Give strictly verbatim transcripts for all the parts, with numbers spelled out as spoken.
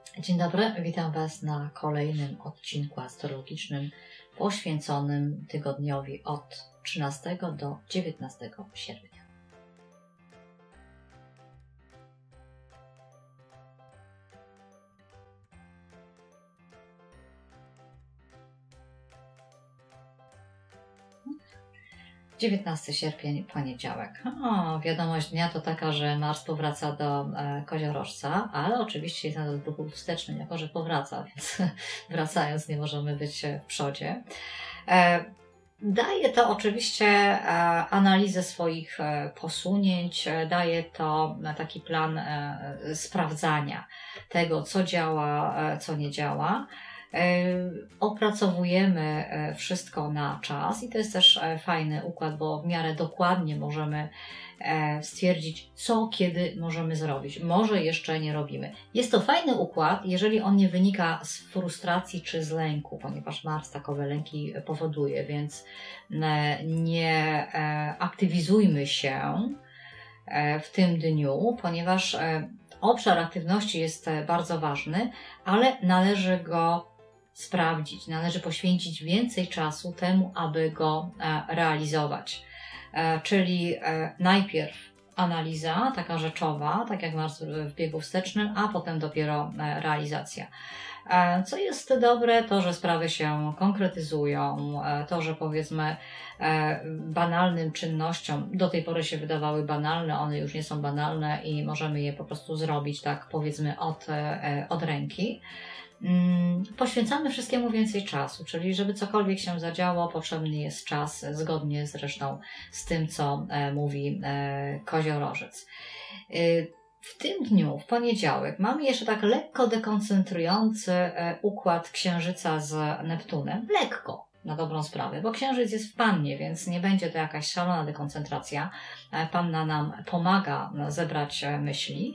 Dzień dobry, witam Was na kolejnym odcinku astrologicznym poświęconym tygodniowi od trzynastego do dziewiętnastego sierpnia. dziewiętnasty sierpień, poniedziałek. O, wiadomość dnia to taka, że Mars powraca do e, koziorożca, ale oczywiście jest nadal w ruchu wstecznym, jako że powraca, więc wracając nie możemy być w przodzie. E, daje to oczywiście e, analizę swoich e, posunięć, e, daje to taki plan e, sprawdzania tego, co działa, e, co nie działa. Opracowujemy wszystko na czas i to jest też fajny układ, bo w miarę dokładnie możemy stwierdzić, co kiedy możemy zrobić. Może jeszcze nie robimy. Jest to fajny układ, jeżeli on nie wynika z frustracji czy z lęku, ponieważ Mars takowe lęki powoduje, więc nie aktywizujmy się w tym dniu, ponieważ obszar aktywności jest bardzo ważny, ale należy go sprawdzić, należy poświęcić więcej czasu temu, aby go realizować. Czyli najpierw analiza, taka rzeczowa, tak jak Mars w biegu wstecznym, a potem dopiero realizacja. Co jest dobre, to, że sprawy się konkretyzują, to, że powiedzmy banalnym czynnościom do tej pory się wydawały banalne, one już nie są banalne i możemy je po prostu zrobić tak powiedzmy od, od ręki. Poświęcamy wszystkiemu więcej czasu, czyli żeby cokolwiek się zadziało, potrzebny jest czas, zgodnie zresztą z tym, co mówi koziorożec. W tym dniu, w poniedziałek, mamy jeszcze tak lekko dekoncentrujący układ Księżyca z Neptunem. Lekko, na dobrą sprawę, bo Księżyc jest w Pannie, więc nie będzie to jakaś szalona dekoncentracja. Panna nam pomaga zebrać myśli,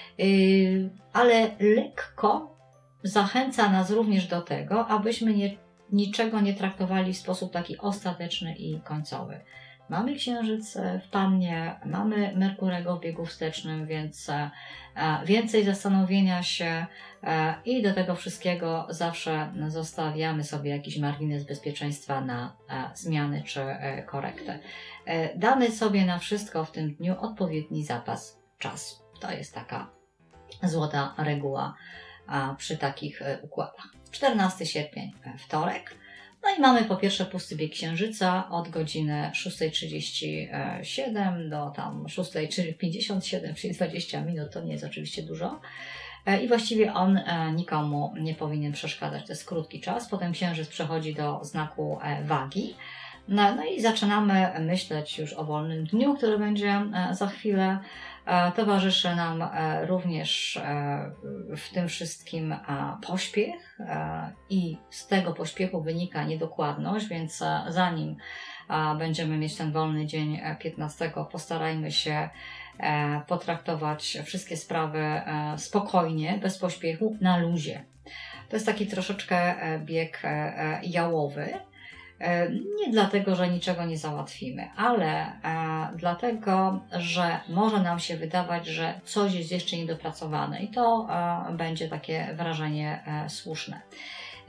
ale lekko zachęca nas również do tego, abyśmy nie, niczego nie traktowali w sposób taki ostateczny i końcowy. Mamy Księżyc w Pannie, mamy Merkurego w biegu wstecznym, więc więcej zastanowienia się i do tego wszystkiego zawsze zostawiamy sobie jakiś margines bezpieczeństwa na zmiany czy korektę. Damy sobie na wszystko w tym dniu odpowiedni zapas czasu. To jest taka złota reguła przy takich układach. czternasty sierpień, wtorek. No i mamy po pierwsze pusty bieg Księżyca od godziny szóstej trzydzieści siedem do tam szóstej pięćdziesiąt siedem, czyli dwadzieścia minut, to nie jest oczywiście dużo. I właściwie on nikomu nie powinien przeszkadzać, to jest krótki czas. Potem Księżyc przechodzi do znaku wagi. No, no i zaczynamy myśleć już o wolnym dniu, który będzie za chwilę. Towarzyszy nam również w tym wszystkim pośpiech i z tego pośpiechu wynika niedokładność, więc zanim będziemy mieć ten wolny dzień piętnastego, postarajmy się potraktować wszystkie sprawy spokojnie, bez pośpiechu, na luzie. To jest taki troszeczkę bieg jałowy. Nie dlatego, że niczego nie załatwimy, ale e, dlatego, że może nam się wydawać, że coś jest jeszcze niedopracowane i to e, będzie takie wrażenie e, słuszne. E,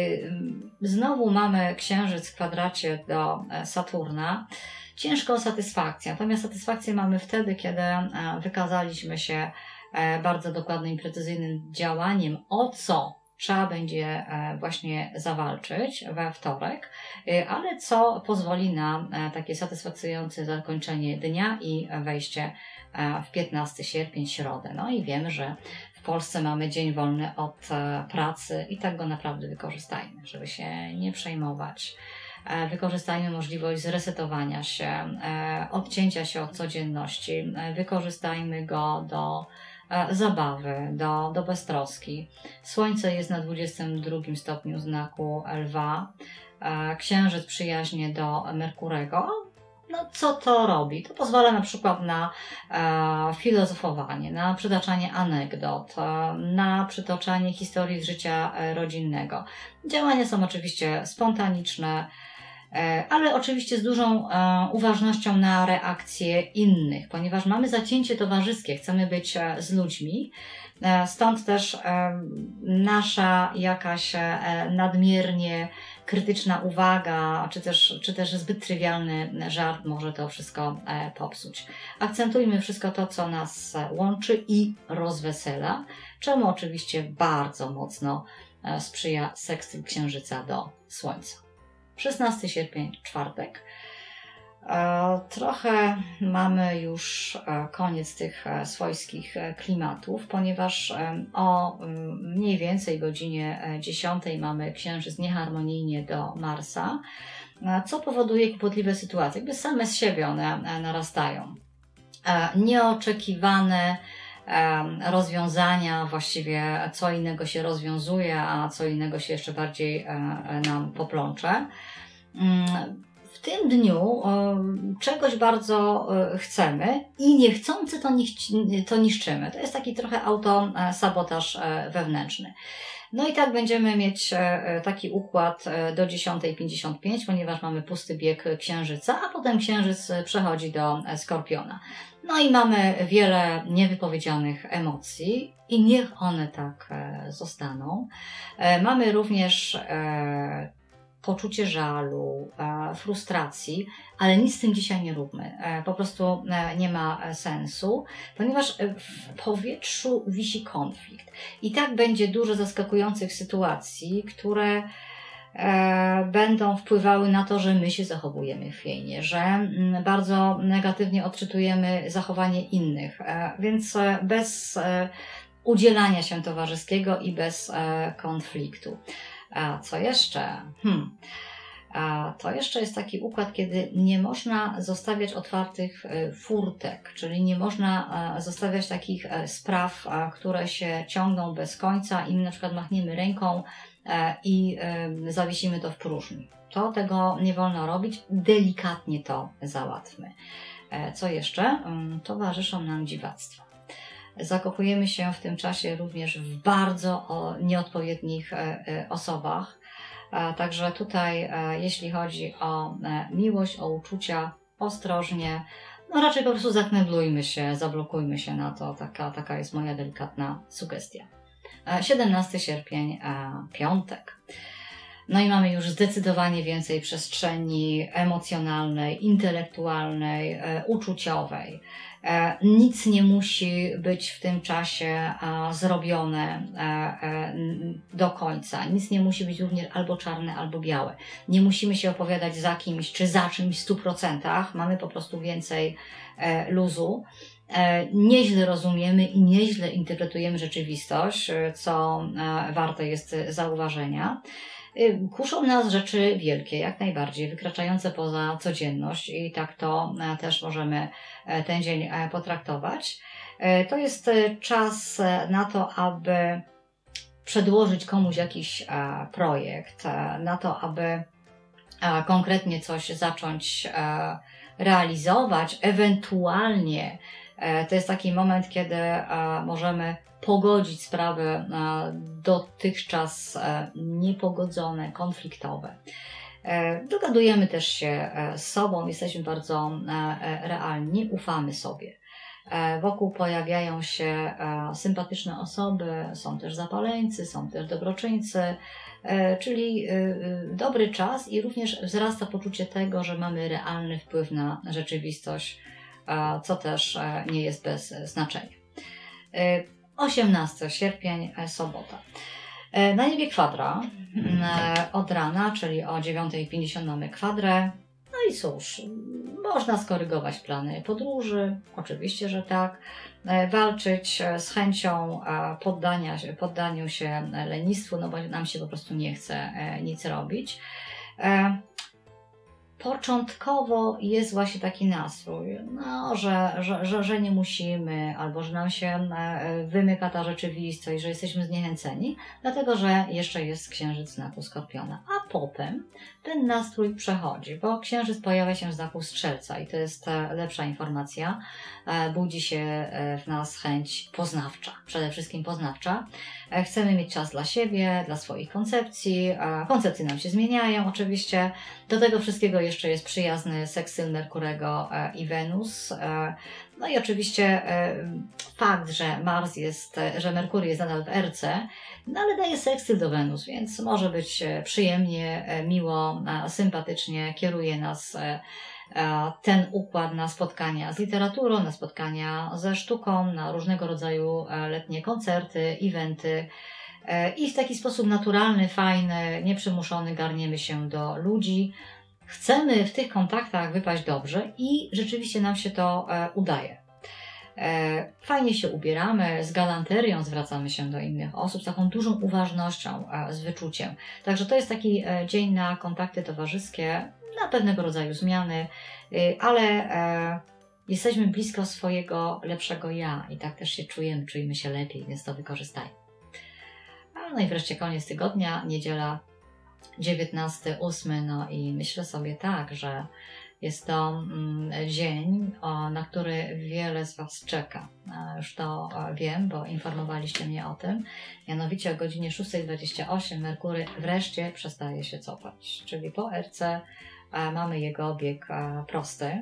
znowu mamy Księżyc w kwadracie do Saturna. Ciężko o satysfakcję, natomiast satysfakcję mamy wtedy, kiedy e, wykazaliśmy się e, bardzo dokładnym i precyzyjnym działaniem, o co trzeba będzie właśnie zawalczyć we wtorek, ale co pozwoli na takie satysfakcjonujące zakończenie dnia i wejście w piętnasty sierpień, środę. No i wiemy, że w Polsce mamy dzień wolny od pracy i tak go naprawdę wykorzystajmy, żeby się nie przejmować. Wykorzystajmy możliwość zresetowania się, odcięcia się od codzienności, wykorzystajmy go do zabawy, do, do beztroski. Słońce jest na dwudziestym drugim stopniu znaku Lwa. Księżyc przyjaźnie do Merkurego. No co to robi? To pozwala na przykład na e, filozofowanie, na przytaczanie anegdot, e, na przytoczanie historii z życia rodzinnego. Działania są oczywiście spontaniczne, ale oczywiście z dużą uważnością na reakcje innych, ponieważ mamy zacięcie towarzyskie, chcemy być z ludźmi, stąd też nasza jakaś nadmiernie krytyczna uwaga, czy też, czy też zbyt trywialny żart może to wszystko popsuć. Akcentujmy wszystko to, co nas łączy i rozwesela, czemu oczywiście bardzo mocno sprzyja sekstyl Księżyca do Słońca. szesnastego sierpnia, czwartek. Trochę mamy już koniec tych swojskich klimatów, ponieważ o mniej więcej godzinie dziesiątej mamy Księżyc nieharmonijnie do Marsa, co powoduje kłopotliwe sytuacje. Jakby same z siebie one narastają. Nieoczekiwane rozwiązania, właściwie co innego się rozwiązuje, a co innego się jeszcze bardziej nam poplącze. W tym dniu czegoś bardzo chcemy i niechcący to, to niszczymy. To jest taki trochę autosabotaż wewnętrzny. No i tak będziemy mieć taki układ do dziesiątej pięćdziesiąt pięć, ponieważ mamy pusty bieg Księżyca, a potem Księżyc przechodzi do Skorpiona. No i mamy wiele niewypowiedzianych emocji i niech one tak zostaną. Mamy również poczucie żalu, frustracji, ale nic z tym dzisiaj nie róbmy. Po prostu nie ma sensu, ponieważ w powietrzu wisi konflikt. I tak będzie dużo zaskakujących sytuacji, które będą wpływały na to, że my się zachowujemy chwiejnie, że bardzo negatywnie odczytujemy zachowanie innych, więc bez udzielania się towarzyskiego i bez konfliktu. A co jeszcze? Hmm. A to jeszcze jest taki układ, kiedy nie można zostawiać otwartych furtek, czyli nie można zostawiać takich spraw, które się ciągną bez końca i my na przykład machniemy ręką i zawiesimy to w próżni. To tego nie wolno robić, delikatnie to załatwmy. Co jeszcze? Towarzyszą nam dziwactwa. Zakochujemy się w tym czasie również w bardzo nieodpowiednich osobach. Także tutaj, jeśli chodzi o miłość, o uczucia, ostrożnie, no raczej po prostu zakneblujmy się, zablokujmy się na to. Taka, taka jest moja delikatna sugestia. siedemnastego sierpnia, piątek. No i mamy już zdecydowanie więcej przestrzeni emocjonalnej, intelektualnej, uczuciowej. Nic nie musi być w tym czasie zrobione do końca. Nic nie musi być również albo czarne, albo białe. Nie musimy się opowiadać za kimś czy za czymś w stu procentach. Mamy po prostu więcej luzu. Nieźle rozumiemy i nieźle interpretujemy rzeczywistość, co warte jest zauważenia. Kuszą nas rzeczy wielkie, jak najbardziej, wykraczające poza codzienność i tak to też możemy ten dzień potraktować. To jest czas na to, aby przedłożyć komuś jakiś projekt, na to, aby konkretnie coś zacząć realizować, ewentualnie to jest taki moment, kiedy możemy pogodzić sprawy dotychczas niepogodzone, konfliktowe. Dogadujemy też się z sobą, jesteśmy bardzo realni, ufamy sobie. Wokół pojawiają się sympatyczne osoby, są też zapaleńcy, są też dobroczyńcy, czyli dobry czas i również wzrasta poczucie tego, że mamy realny wpływ na rzeczywistość, co też nie jest bez znaczenia. osiemnastego sierpnia, sobota. Na niebie kwadra od rana, czyli o dziewiątej pięćdziesiąt mamy kwadrę. No i cóż, można skorygować plany podróży, oczywiście, że tak. Walczyć z chęcią poddania się, poddaniu się lenistwu, no bo nam się po prostu nie chce nic robić. Początkowo jest właśnie taki nastrój, no, że, że, że, że nie musimy, albo że nam się wymyka ta rzeczywistość, że jesteśmy zniechęceni, dlatego że jeszcze jest księżyc znaku Skorpiona. A a potem ten nastrój przechodzi, bo księżyc pojawia się w znaku Strzelca i to jest lepsza informacja. Budzi się w nas chęć poznawcza, przede wszystkim poznawcza. Chcemy mieć czas dla siebie, dla swoich koncepcji. Koncepcje nam się zmieniają oczywiście. Do tego wszystkiego jeszcze jest przyjazny sekstyl Merkurego i Wenus. No i oczywiście fakt, że Mars jest, że Merkury jest nadal w Erce, no ale daje sekstyl do Wenus, więc może być przyjemnie, miło, sympatycznie, kieruje nas ten układ na spotkania z literaturą, na spotkania ze sztuką, na różnego rodzaju letnie koncerty, eventy i w taki sposób naturalny, fajny, nieprzymuszony garniemy się do ludzi. Chcemy w tych kontaktach wypaść dobrze i rzeczywiście nam się to udaje. Fajnie się ubieramy, z galanterią zwracamy się do innych osób, z taką dużą uważnością, z wyczuciem. Także to jest taki dzień na kontakty towarzyskie, na pewnego rodzaju zmiany, ale jesteśmy blisko swojego lepszego ja i tak też się czujemy, czujemy się lepiej, więc to wykorzystajmy. No i wreszcie koniec tygodnia, niedziela dziewiętnasty ósmy, no i myślę sobie tak, że jest to mm, dzień, o, na który wiele z Was czeka. E, już to e, wiem, bo informowaliście mnie o tym. Mianowicie o godzinie szósta dwadzieścia osiem Merkury wreszcie przestaje się cofać. Czyli po Erce e, mamy jego bieg e, prosty.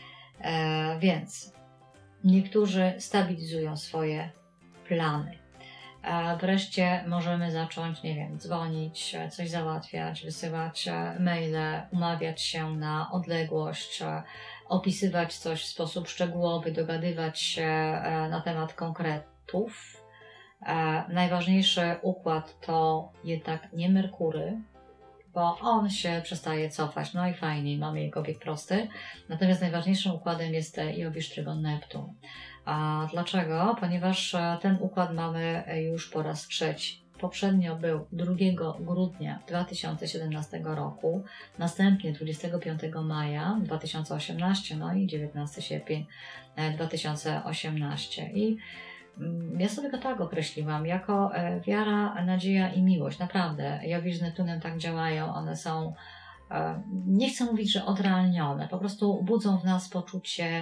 E, więc niektórzy stabilizują swoje plany. Wreszcie możemy zacząć, nie wiem, dzwonić, coś załatwiać, wysyłać maile, umawiać się na odległość, opisywać coś w sposób szczegółowy, dogadywać się na temat konkretów. Najważniejszy układ to jednak nie Merkury, bo on się przestaje cofać, no i fajnie, mamy jego bieg prosty. Natomiast najważniejszym układem jest Jowisz Trygon Neptun. A dlaczego? Ponieważ ten układ mamy już po raz trzeci. Poprzednio był drugiego grudnia dwa tysiące siedemnastego roku, następnie dwudziestego piątego maja dwa tysiące osiemnastego, no i dziewiętnastego sierpnia dwa tysiące osiemnastego. I ja sobie go tak określiłam, jako wiara, nadzieja i miłość. Naprawdę, Jowisz z Neptunem tak działają, one są, nie chcę mówić, że odrealnione, po prostu budzą w nas poczucie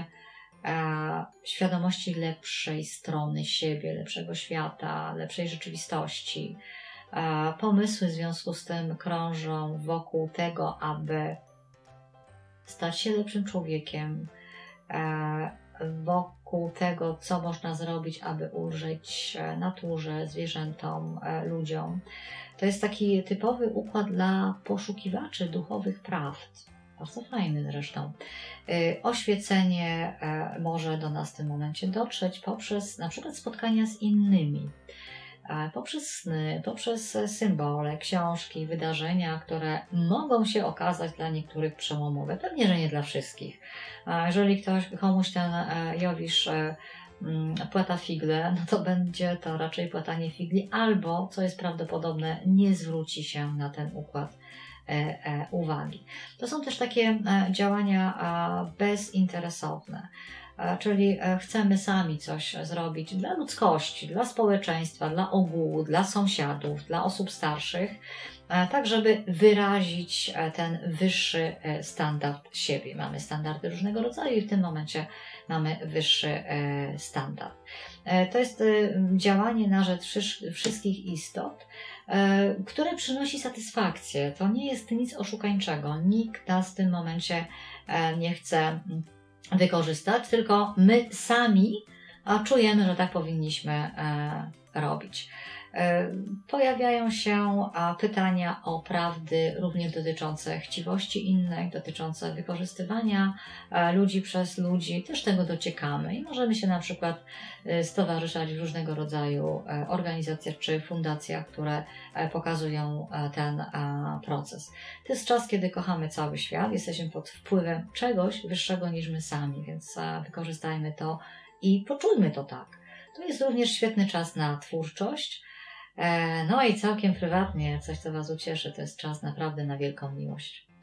świadomości lepszej strony siebie, lepszego świata, lepszej rzeczywistości. Pomysły w związku z tym krążą wokół tego, aby stać się lepszym człowiekiem, wokół tego, co można zrobić, aby ulżyć naturze, zwierzętom, ludziom. To jest taki typowy układ dla poszukiwaczy duchowych prawd. Bardzo fajny zresztą. Oświecenie może do nas w tym momencie dotrzeć poprzez na przykład spotkania z innymi, poprzez sny, poprzez symbole, książki, wydarzenia, które mogą się okazać dla niektórych przełomowe. Pewnie, że nie dla wszystkich. Jeżeli ktoś, komuś ten Jowisz płata figle, no to będzie to raczej płatanie figli, albo, co jest prawdopodobne, nie zwróci się na ten układ uwagi. To są też takie działania bezinteresowne, czyli chcemy sami coś zrobić dla ludzkości, dla społeczeństwa, dla ogółu, dla sąsiadów, dla osób starszych, tak żeby wyrazić ten wyższy standard siebie. Mamy standardy różnego rodzaju i w tym momencie mamy wyższy standard. To jest działanie na rzecz wszystkich istot, które przynosi satysfakcję. To nie jest nic oszukańczego. Nikt nas w tym momencie nie chce wykorzystać, tylko my sami czujemy, że tak powinniśmy robić. Pojawiają się pytania o prawdy również dotyczące chciwości innych, dotyczące wykorzystywania ludzi przez ludzi. Też tego dociekamy i możemy się na przykład stowarzyszać w różnego rodzaju organizacjach czy fundacjach, które pokazują ten proces. To jest czas, kiedy kochamy cały świat, jesteśmy pod wpływem czegoś wyższego niż my sami, więc wykorzystajmy to i poczujmy to tak. To jest również świetny czas na twórczość. No i całkiem prywatnie, coś co Was ucieszy, to jest czas naprawdę na wielką miłość.